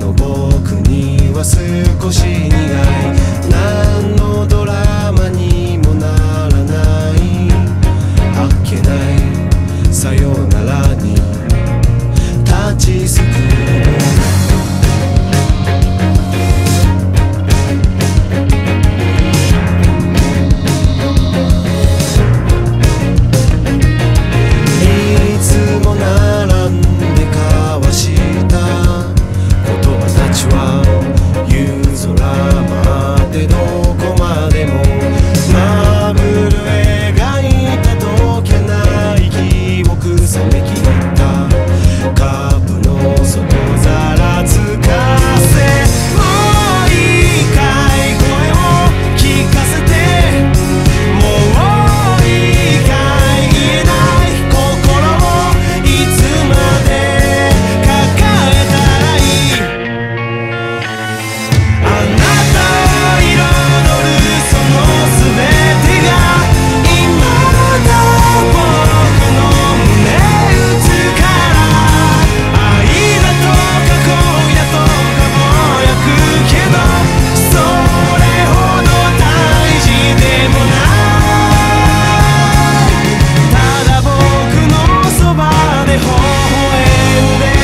の僕には少し苦い。何のドラマにもならない。あっけないさよならに立ちすくむ。いつも並んで交わした言葉たちは夕空までどこまでもマーブル描いた溶けない記憶冷めきったカップの底ざらつかせ。もういいかい声を聞かせて。もういいかい言えない心をいつまで抱えたらいい。あなたを彩るその全てが今だ僕の胸打つから。愛だとか恋だとかぼやくけどそれほど大事でもない。ただ僕のそばで微笑んで。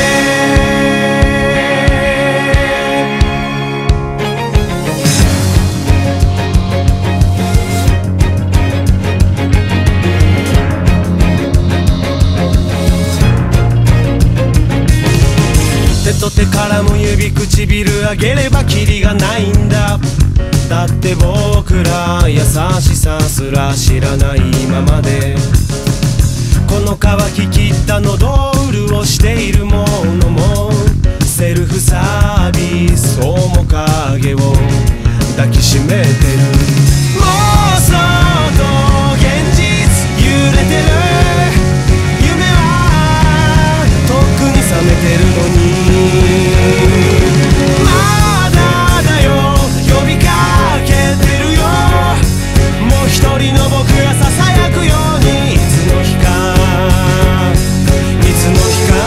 手と手からも指唇上げればキリがないんだ。だって僕ら優しさすら知らないままでこの乾ききった喉を潤しているものもセルフサービス面影を抱きしめてる。妄想と現実揺れてる。夢はとっくに覚めてるのにまだだよ呼びかけてるよ。もう一人の僕がささやくようにいつの日かいつの日か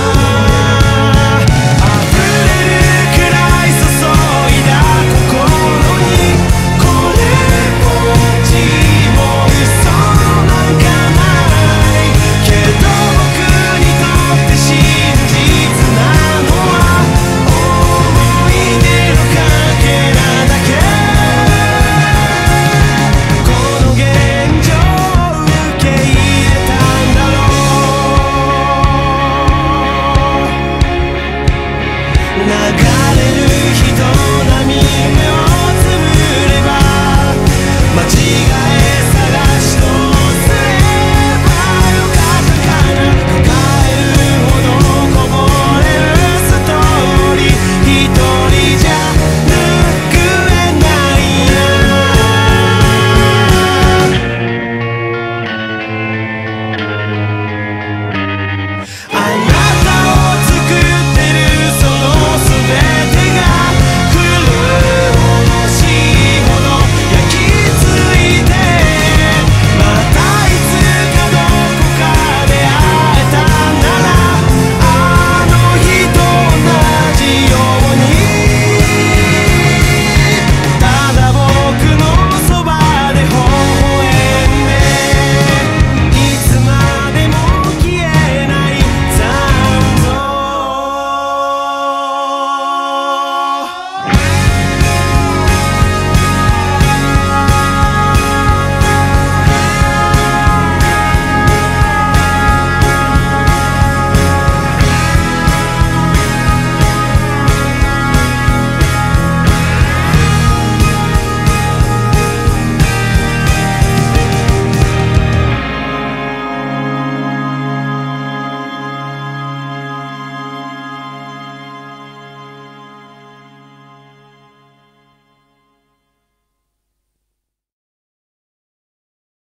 溢れるくらい注いだ心にこれっぽっちも嘘なんかないけど僕にとって真実なのは思い出のかけらだけ。この現状を受け入れたんだろう。流れる人並み目をつぶれば間違い